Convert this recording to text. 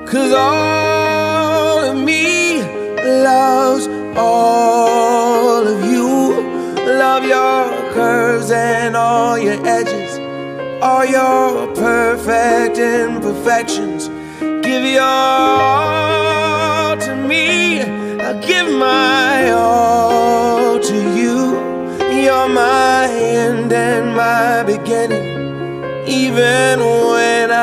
'Cause all of me loves all of you. Love your curves and all your edges, all your perfect imperfections. Give your all to me, I give my all to you. You're my end and my beginning, even